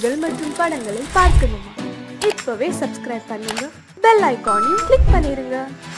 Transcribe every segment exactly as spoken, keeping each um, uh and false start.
நிகழ்ச்சிகள் மற்றும் படங்களை பார்க்கணுமா? இப்பவே சப்ஸ்கிரைப் பண்ணுங்க, பெல் ஐகானையும் கிளிக் பண்ணிருங்க.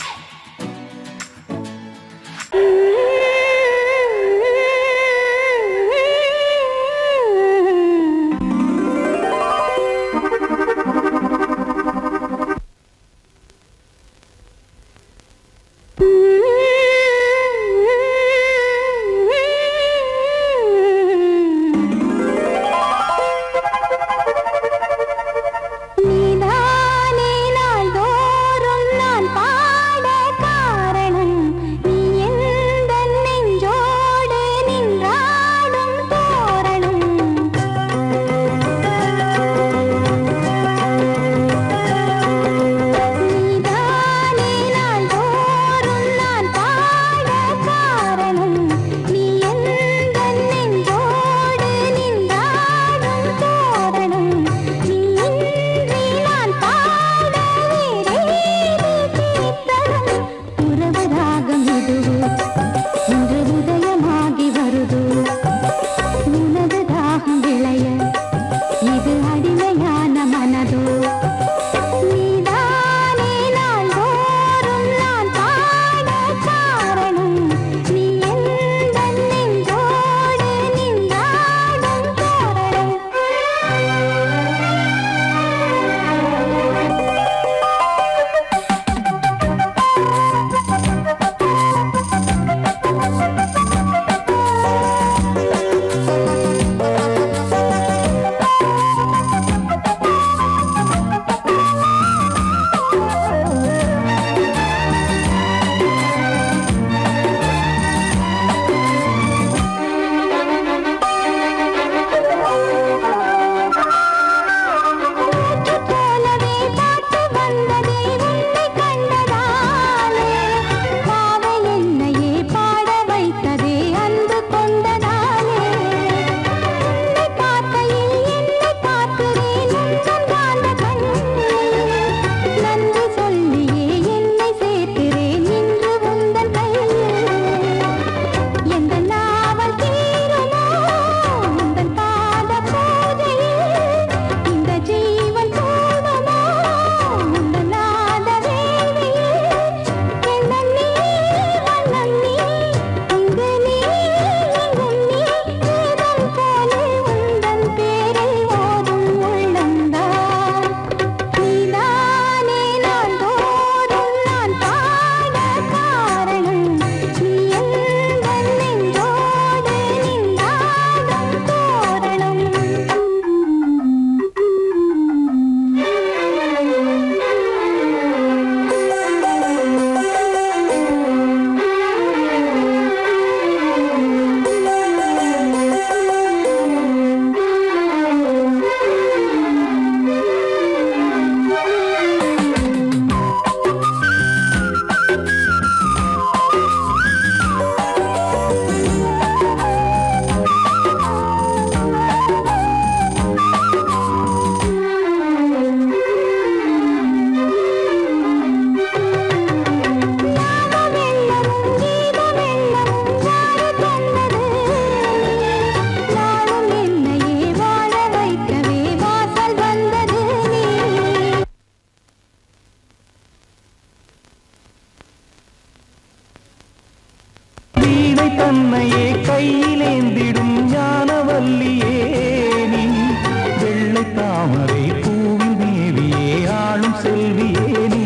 தன்னையே கையிலேந்திடும் ஞானவல்லியே நீ, வெள்ளை தாமரை பூவில் தேவியே ஆளும் செல்வியே நீ,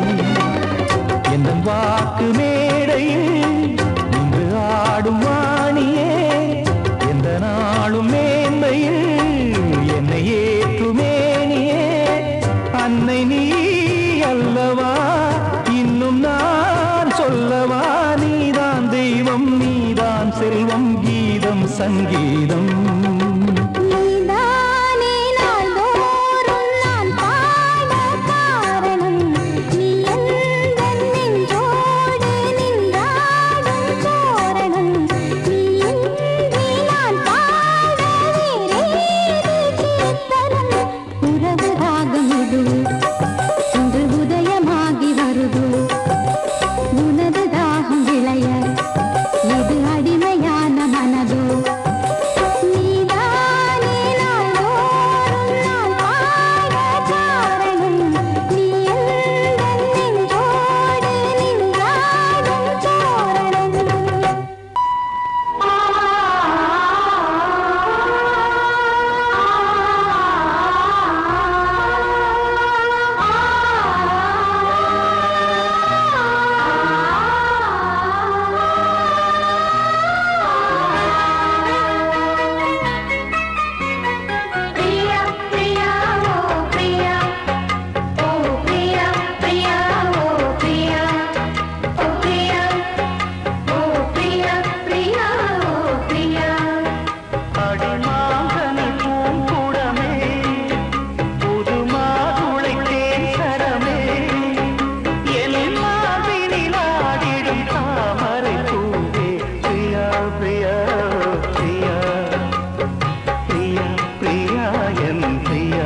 எந்த வாக்கு மேடையில் இன்று ஆடும் வாணியே, எந்த நாளும் மேன்மையில் என்னை ஏற்றுமேனியே, அன்னை நீ அல்லவா இன்னும் நான் சொல்லவா, நீதான் தெய்வம் நீதான் செல்வம் கீதம் சங்கீதம். நீதானே நாள்தோறும் என் பிரியா.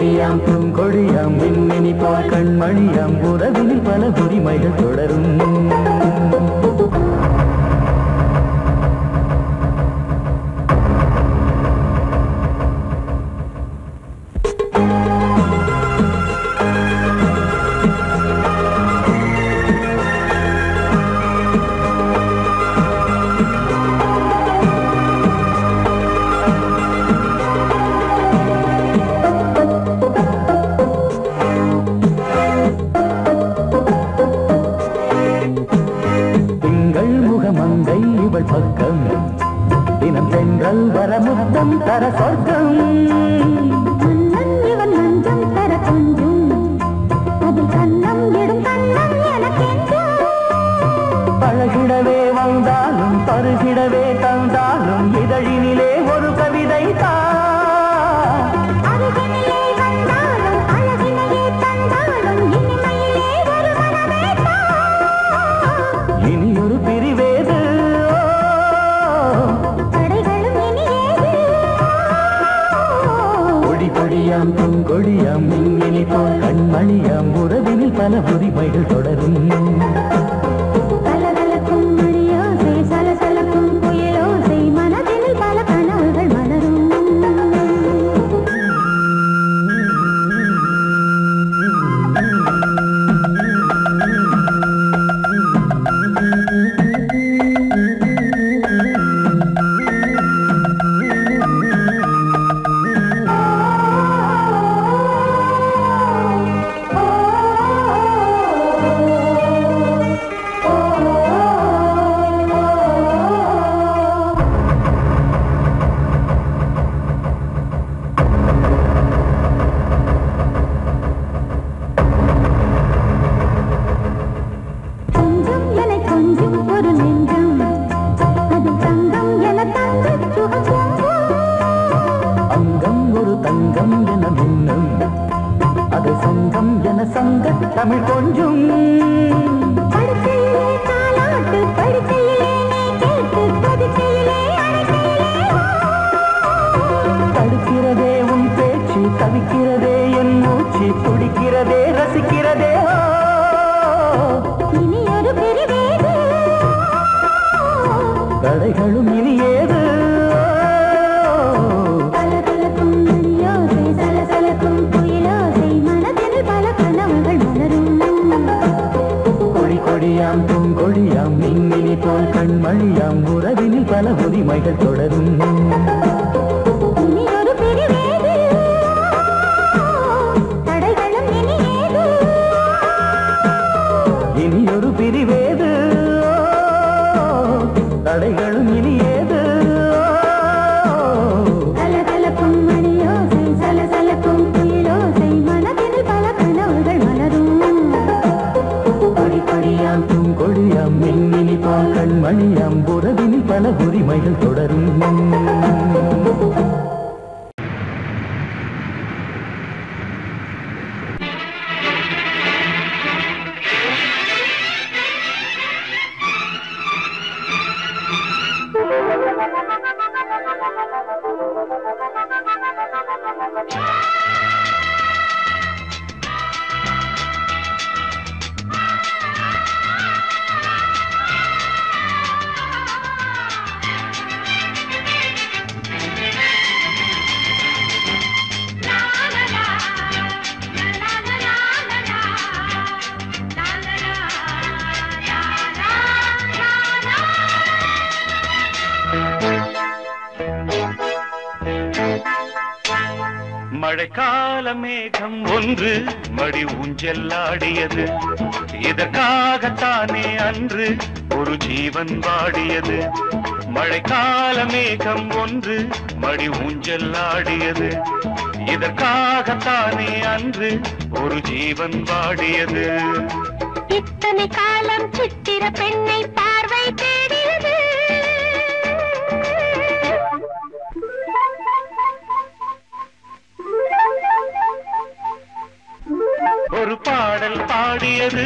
கொடியாம் பூங்கொடியாம் மின்மினி போல் கண்மணியாம் உறவினில் பல உரிமைகள் தொடரும். பக்கம் தினம் சென்றல் வர முத்தம் தர சொர்க்கம் மன்னன் இவன் நஞ்சம் தர கொஞ்சம் அதில் கண்ணம் இடும் கண்ணம் எனக்கென்றும் பழகிடவே வந்தாலும் பருகிடவே தந்தாலும் இதழினிலே ஒரு கவிதை தான் அருகினிலே வந்தாலும் அழகினையே தந்தாலும் இனிமையிலே ஒரு மனமே தான் இனியொரு பிரிவேது கொடியாம் பூங்கொடியாம் மின்மினி போல் கண்மணியாம் உறவினில் பல உரிமைகள் தொடரும். கலகலக்கும் மணியோசை சலசலக்கும் புயலோசை மனதினில் பல கனவுகள் மலரும். தமிழ் கொஞ்சம் படுக்கையிலே தாலாட்டு படுக்கையிலே நீ கேட்டு படுக்கையிலே தடுக்கிறதே உன் பேச்சு தவிக்கிறதே என் மூச்சு துடிக்கிறதே ரசிக்கிறதே இனி ஒரு பிரிவேது தடைகளும் இனி ஏது கலகலக்கும் மணியோசை சலசலக்கும் புயலோசை மனதில் பல கனவுகள் கொடியாம் பூங்கொடியாம் மின்மினி போல் கண்மணியாம் உறவினில் பல உரிமைகள் தொடரும். இனியொரு பிரிவேது தடைகளும் இனி ஏது இனியொரு பிரிவேது தடைகளும் இனி ஏது கலகலக்கும் மணியோசை சலசலக்கும் புயலோசை மனதில் பல கனவுகள் மலரும். கொடியாம் பூங்கொடியாம் மின்மினி போல் கண்மணியாம் உறவினில் பல உரிமைகள் தொடரும். மழைக்கால மேகம் ஒன்று மடி ஊஞ்செல்லாடியது, இதற்காகத்தானே அன்று ஒரு ஜீவன் வாடியது. மழைக்கால மேகம் ஒன்று மடி ஊஞ்செல்லாடியது, இதற்காகத்தானே அன்று ஒரு ஜீவன் வாடியது. இத்தனை காலம் சித்திர பெண்ணை பார்வை தேடியது, ஒரு பாடல் பாடியது,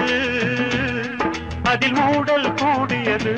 அதில் ஊடல் கூடியது.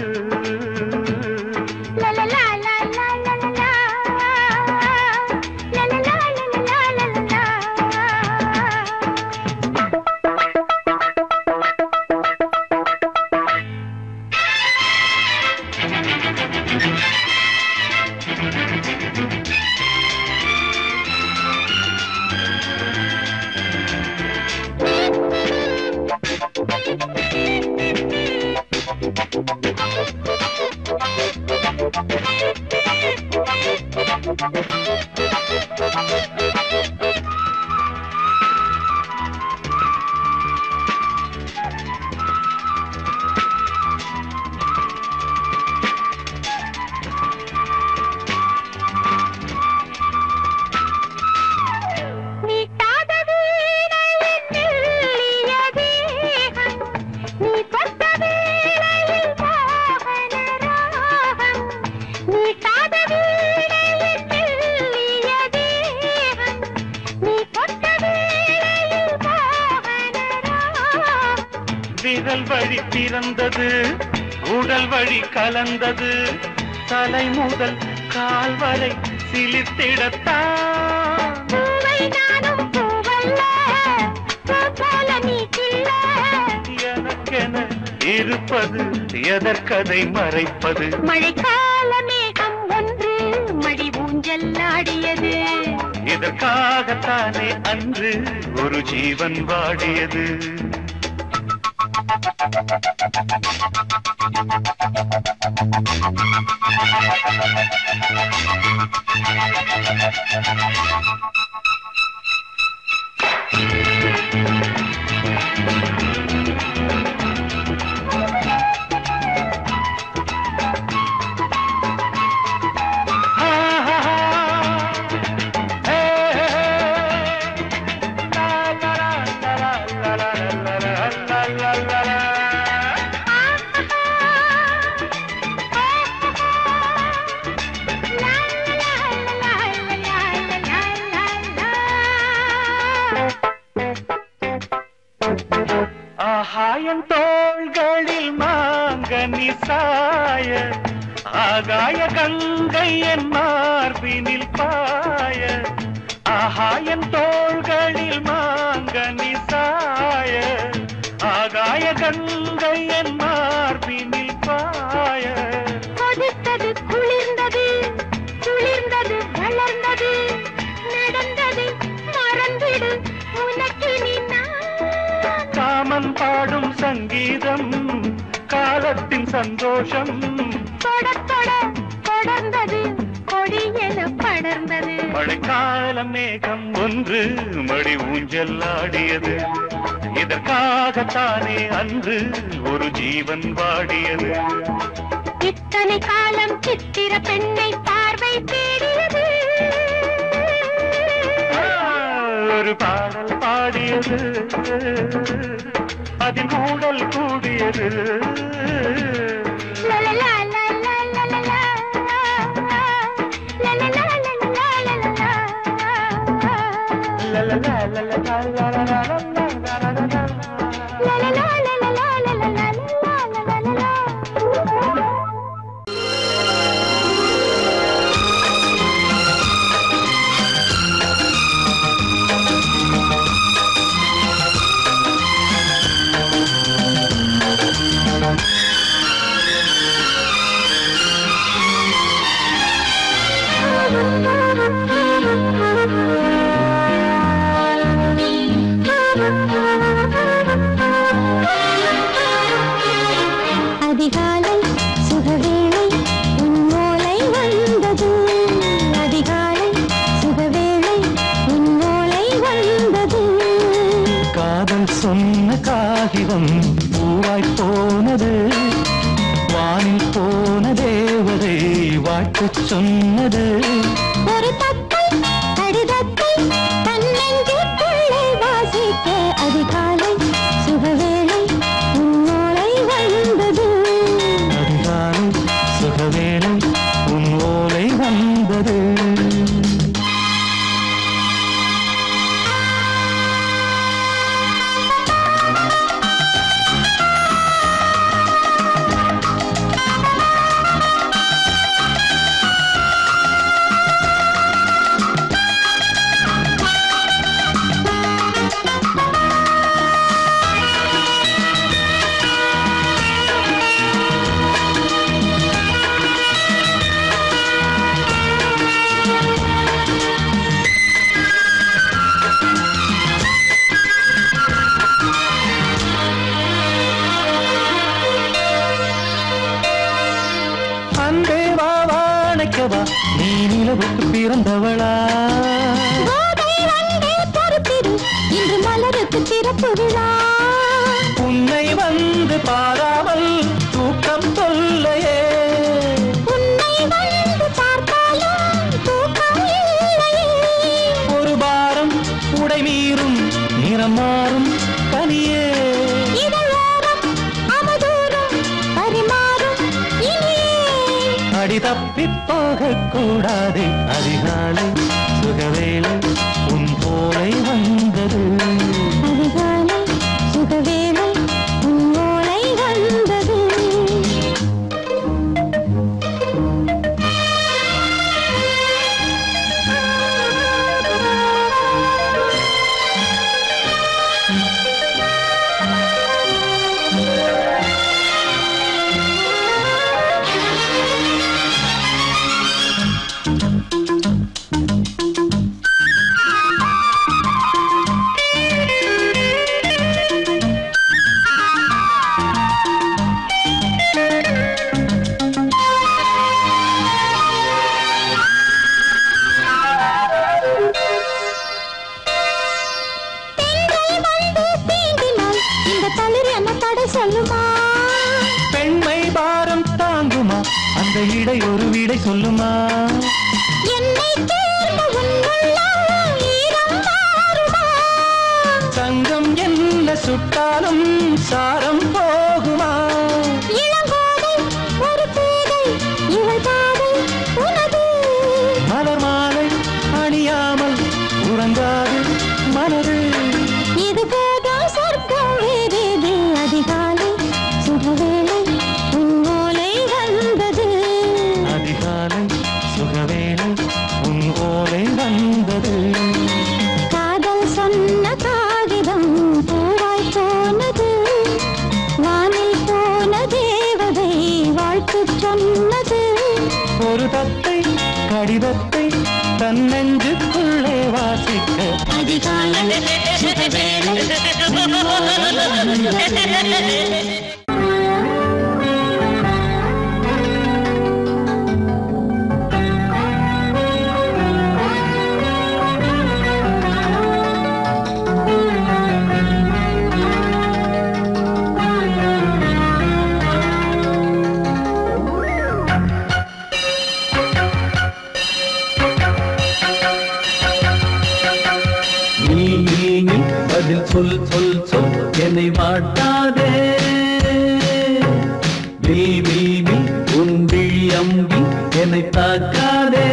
விரல் வழி பிறந்தது, உடல் வழி கலந்தது, தலை முதல் கால் வரை சிலிர்த்திடத்தான். பூவை நானும் பூவல்ல, பூ போல நீ கிள்ள. எனக்கென இருப்பது எதற்கதை மறைப்பது? மழைக்கால மேகம் ஒன்று மடி ஊஞ்சல் ஆடியது. இதற்காகத்தானே அன்று ஒரு ஜீவன் வாடியது. ஆகாயன் தோள்களில் மாங்கனி சாய, ஆகாய கங்கை என் மார்பினில் பாய. ஆகாயன் தோள்களில் மாங்கனி சாய, ஆகாய கங்கை என் மார்பினில் பாய. கொதித்தது குளிர்ந்தது, குளிர்ந்தது வளர்ந்தது, நடந்தது மறந்திடு உனக்கு நீ. காமன் பாடும் சங்கீதம் காலத்தின் சந்தோஷம். தொட தொட தொடர்ந்தது கொடி என படர்ந்தது. மழைக்கால மேகம் ஒன்று மடி ஊஞ்சல் ஆடியது. இதற்காகத்தானே அன்று ஒரு ஜீவன் வாடியது. இத்தனை காலம் சித்திர பெண்ணை பார்வை தேடியது. ஒரு பாடல் பாடியது, அதில் கூடல் கூடியது. லலலா லலலா லலலா, லலலா லலலா லலலா, லலலா லலலா. அதிகாலை சுகவேளை உன் ஓலை வந்தது. அதிகாலை சுகவேளை உன் ஓலை வந்தது. காதல் சொன்ன காகிதம் பூவாய் போனது. வானில் போன தேவதை வாழ்த்து சொன்னது. ஒரு தத்தை கடிதத்தை தன்னெஞ்சுக்குள்ளே வாசிக்க அதிகாலை சுகவேளை உன் ஓலை வந்தது. அதிகாலை சுகவேளை உன் ஓலை வந்தது. நினைக்கவா நீ நிலவுக்கு பிறந்தவளா? இன்று மலருக்கு திறப்பு விழா. உன்னை வந்து பாராமல் தூக்கம் தொல்லையே. உன்னை வந்து பார்த்தாலும் தூக்கம் இல்லையே. ஒரு பாரம் உடை மீறும் நிறம் மாறும் கனியே. அடி தப்பி போகக் கூடாது. அதிகாலை சுகவேளை உன் போலை வந்தது. அதிகாலை சுகவேளை உன் சொல்லுமா பெண்மை பாரம் தாங்குமா அந்த இடை ஒரு விடை சொல்லுமா என்னை தேர்ந்த உன்னுள்ளம் ஈரம் மாறுமா சங்கம் என்ன சுட்டாலும் சாரம் போகுமா இளங்கோதை ஒரு பேதை இவள் பாதை உனது மலர் மாலை அணியாமல் உறங்காது மனது இது போதும் சொர்க்கம் வேறேது அதிகாலை சுகவேளை உன்னோலை வந்தது அதிகாலை சுகவேளை உன் ஓலை வந்தது காதல் சொன்ன காகிதம் பூவாய் போனது வானில் போன தேவதை வாழ்த்து சொன்னது ஒரு தத்தை கடிதத்தை தன் நெஞ்சுக்குள்ளே வாசிக்க அதிகாலை சுகவேளை உன்னோலை வந்தது நீ நீ நீ பதில் சொல் சொல் சொல் என்னை வாட்டாதே வில் வில் வில் உன் விழி அம்பி என்னை தாக்காதே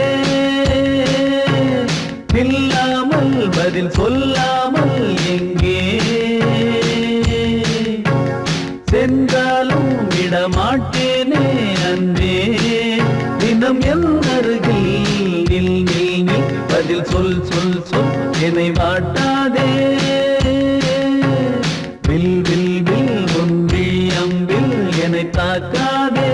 இல்லாமல் பதில் சொல்லாமல் எங்கே சென்றாலும் விடமாட்டேனே அன்பே தினம் என் அருகில் நில் நில் நில் பதில் சொல் சொல் சொல் என்னை வாட்டாதே வில் வில் வில் உன் விழி அம்பில் என்னை தாக்காதே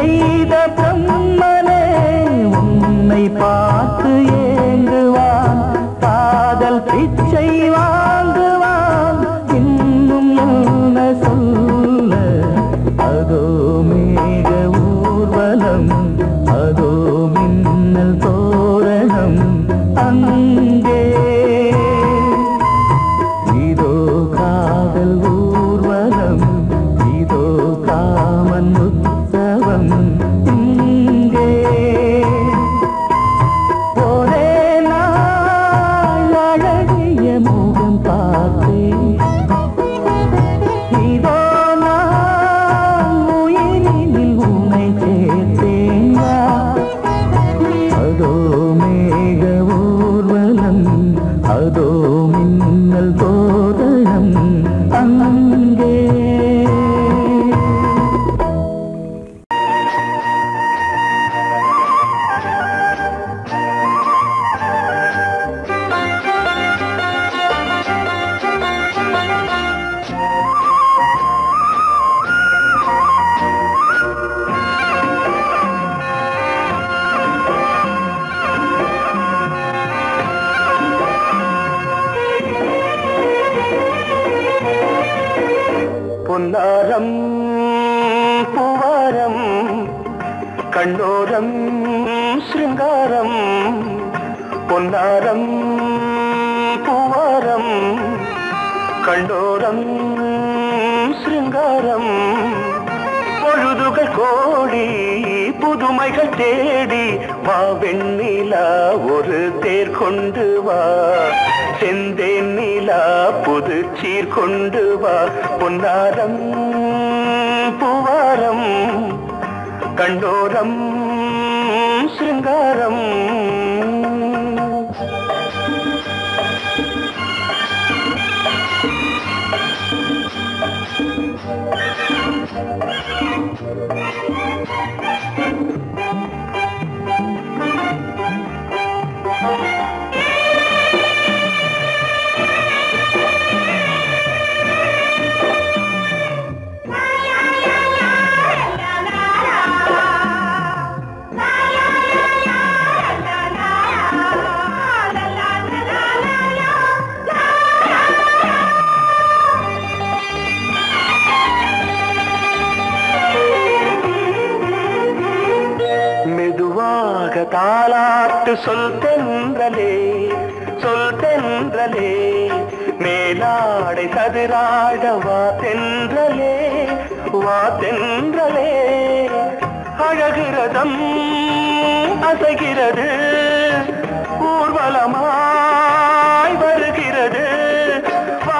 செய்த பிரம்மனே உன்னை பார்த்து ஏங்குவான், காதல் பிச்சை வாங்குவான், இன்னும் என்ன சொல்ல? அதோ மேக ஊர்வலம், அதோ மின்னல் தோரணம், அங்கே இதோ காதல் ஊர்வலம், இதோ காமன் உற்சவம், இங்கே ஒரே நாள் அழகிய முகம் பார்த்தேன், இதோ நான் உயிரினில் உன்னை சேர்த்தேன். அதோ மேக ஊர்வலம், அதோ மின்னல் தோரணம், அங்கே பொன்னாரம் பூவாரம் கண்ணோரம் சிருங்காரம், பொன்னாரம் பூவாரம் கண்ணோரம் சிருங்காரம், பொழுதுகள் கோடி புதுமைகள் தேடி வா வெண்ணிலா ஒரு தேர் கொண்டு வா, செந்தேன் நிலா புது சீர் கொண்டு வா. பொன்னாரம் பூவாரம் கண்டோரம் சிருங்காரம், தாலாட்டு சொல் தென்றலே சொல் தென்றலே, மேலாடை சதுராட வா தென்றலே வா தென்றலே, அழகிறதம் அசைகிறது ஊர்வலமாய் வருகிறது, வா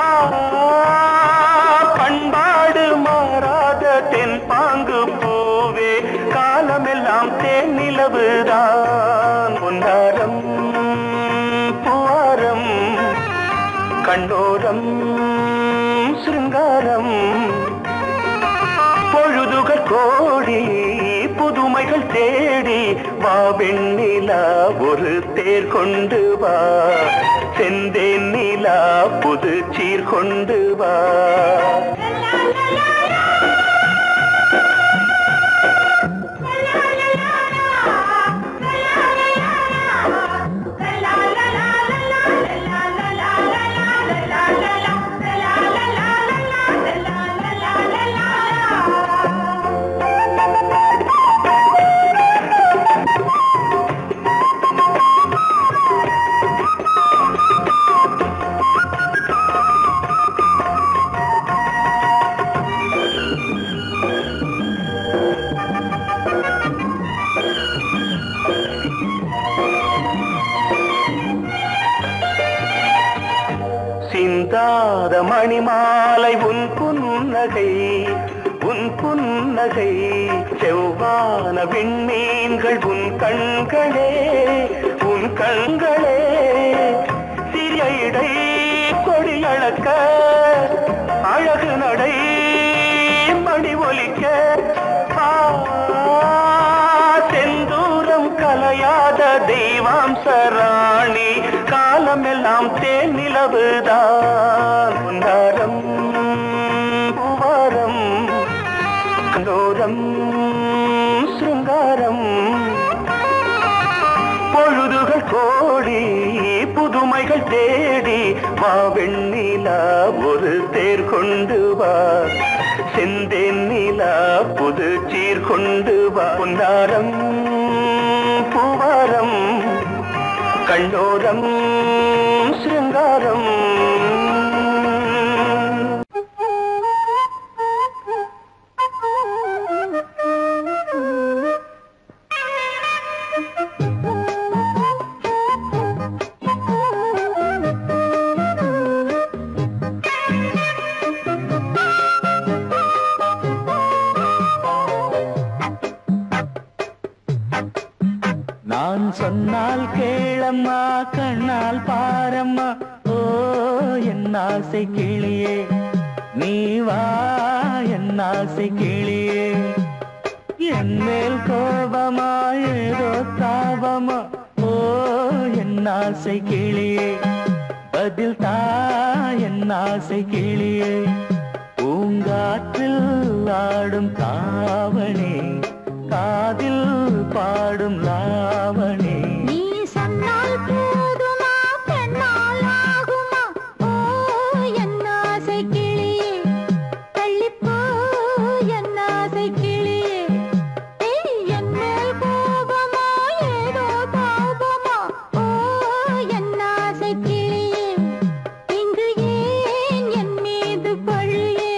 பண்பாடு மாறாத தென் பாங்கு பூவே, காலமெல்லாம் தேன் நிலவுதான். பொன்னாரம் பூவாரம் கண்ணோரம் சிருங்காரம், பொழுதுகள் கோடி புதுமைகள் தேடி வா வெண்ணிலா ஒரு தேர் கொண்டு வா, செந்தேன் நிலா புது சீர் கொண்டு வா. சிந்தாத மணிமாலை உன் புன்னகை உன் புன்னகை, செவ்வான விண்மீன்கள் உன் கண்களே உன் கண்களே, சிறிய இடை கொடியளக்க அழகு நடை மணி ஒலிக்க, செந்தூரம் கலையாத தெய்வாம்சராணி, காலமெல்லாம் தேன் நிலவுதான். பொன்னாரம் பூவாரம் கண்டோரம் தேடி வா வெண்ணிலா ஒரு தேர் கொண்டு வா செந்தேன் நிலா புது சீர் கொண்டு வா பொன்னாரம் பூவாரம் கண்ணோரம் சிருங்காரம் நான் சொன்னால் கேளம்மா கண்ணால் பாரம்மா ஓ என் ஆசை கிளியே நீ வா என் ஆசை கிளியே என் மேல் கோபமா ஏதோ தாபமா ஓ என் ஆசை கிளியே பதில் தா என் ஆசை கிளியே பூங்காற்றில் ஆடும் தாவணி காதில் பாடும் லாவணி நீ சொன்னால் போதுமா பெண்ணால் ஆகுமா ஓ என் ஆசை கிளியே தள்ளிப்போ என் ஆசை கிளியே என் மேல் கோபமா ஏதோ தாபமா ஓ என் ஆசை கிளியே இங்கு ஏன் என் மீது பழியே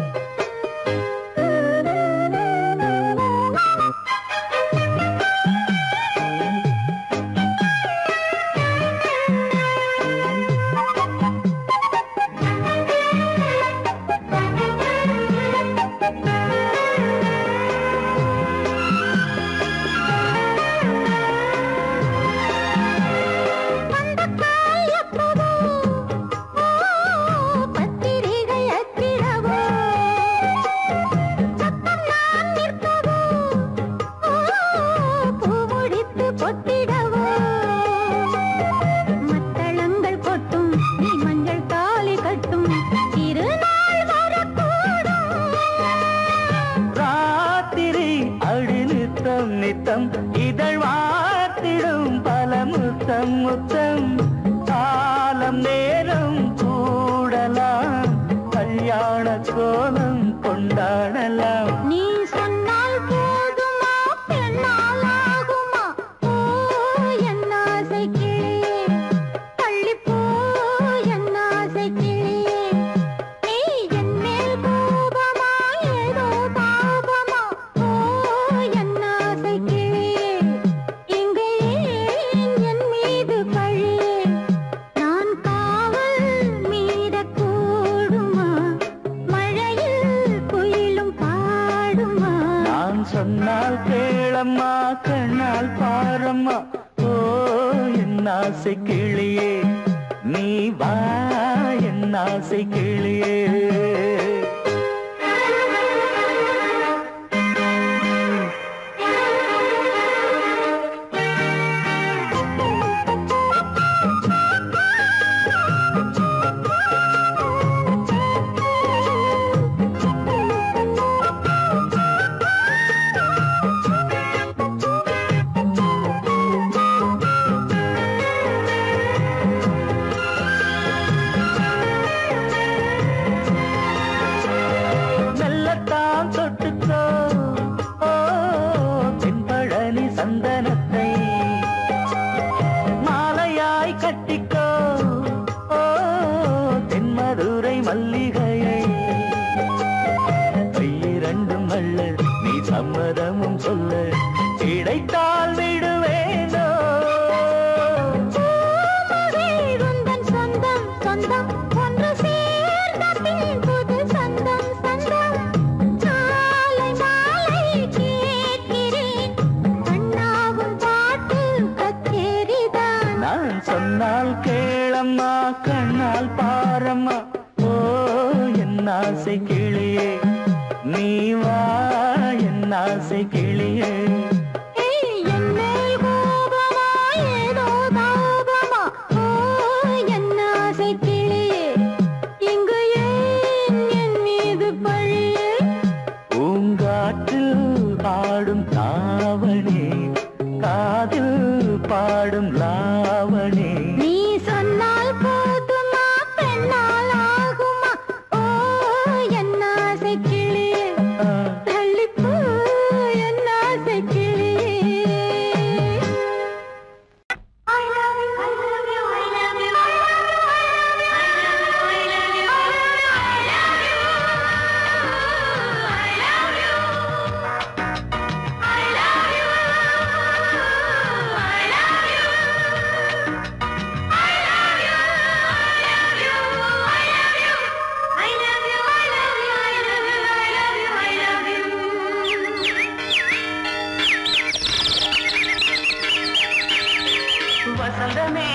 நித்தம் இதழ் வாத்திடும் பல முத்தம் முத்தம் காலம் நேரம் கூடலாம் கல்யாண கோலம் கொண்டாடலாம் நீ சொன்னால் போதுமா பெண்ணால் ஆகுமா ஓ என் ஆசை கிளியே தள்ளிப்போ என் ஆசை கிளியே நீ என் மேல் கோபமா ஏதோ தாபமா ஓ என் ஆசை கிளியே இங்கே ஏன் என் மீது பழியே நான் காவல் மீறக்கூடுமா மழையில் குயிலும் பாடுமா நான் சொன்னால் கேளம்மா கண்ணால் பாரம்மா ஓ என் ஆசை கிளியே நீ வா என் ஆசை கிளியே மெல்லத்தான் தொட்டுக்கோ ஓ தென்பழனி சந்தனத்தை மாலையாய் கட்டிக்கோ ஓ தென்மதுரை மல்லிகையை கையிரண்டும் அள்ள நீ சம்மதமும் சொல்ல கிடைத்தால் விடுவேனோ உந்தன் சொந்தம் சொந்தம் ஒன்று சேர்ந்த பின் புது சொந்தம் சொந்தம் மாலை மாலை கேட்கிறேன் கண்ணாவும் பாட்டு கச்சேரிதான் நான் சொன்னால் கேளம்மா கண்ணால் பாரம்மா ஓ என் ஆசை கிளியே நீ வா என் ஆசை கிளியே என் மேல் கோபமா ஏதோ தாபமா ஓ என் ஆசை கிளியே இங்கு ஏன் என் மீது பழியே பூங்காற்றில் பாடும் தாவணி காதில் பாடும் லாவணி நீ சொன்னால் வசந்தமே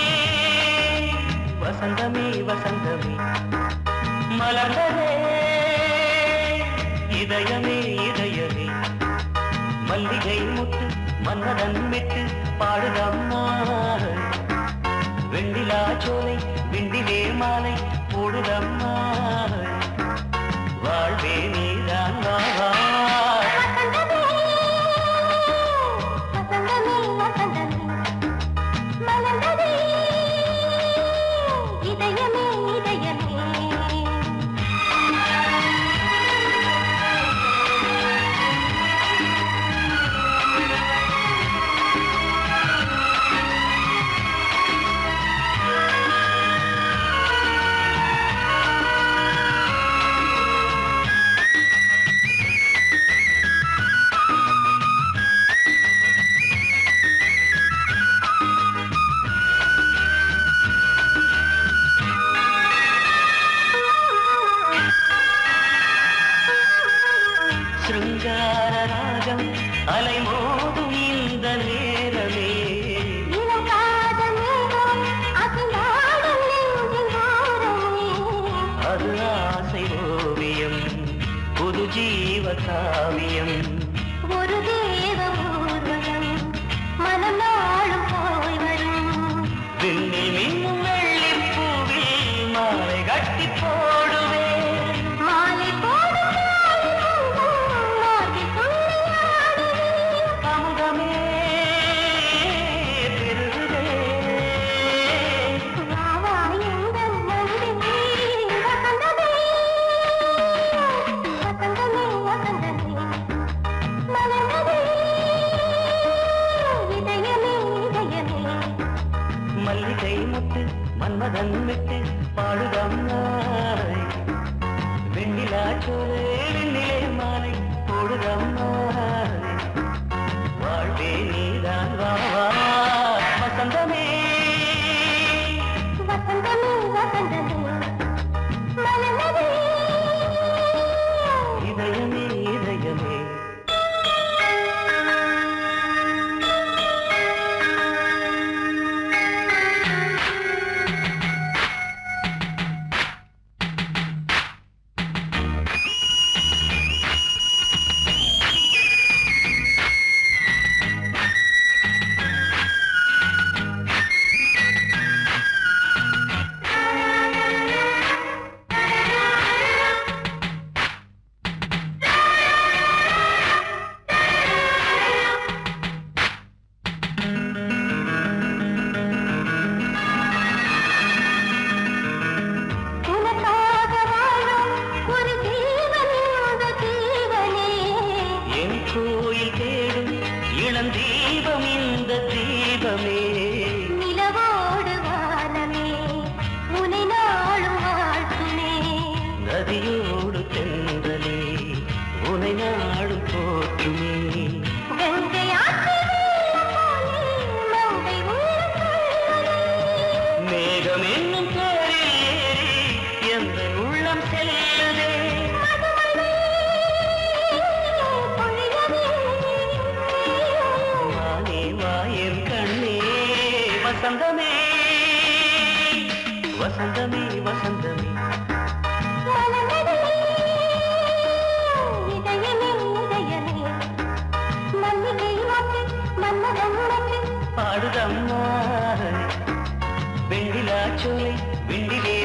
வசந்தமே வசந்தமே மலர்ந்ததே இதயமே இதயமே மல்லிகை முட்டு மன்னதன் விட்டு பாடுதம்மா வெண்ணிலா சோலை விண்டிலே மாலை போடுதம்மா வாழ்வே நீதான் வா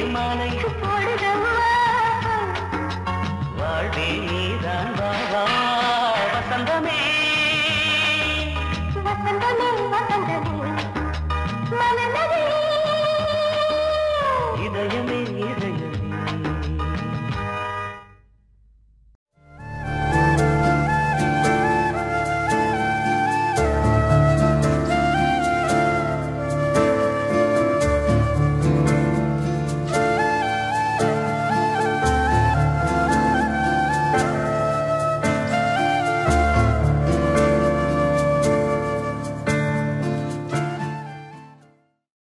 வாழ்வே நீதான் வா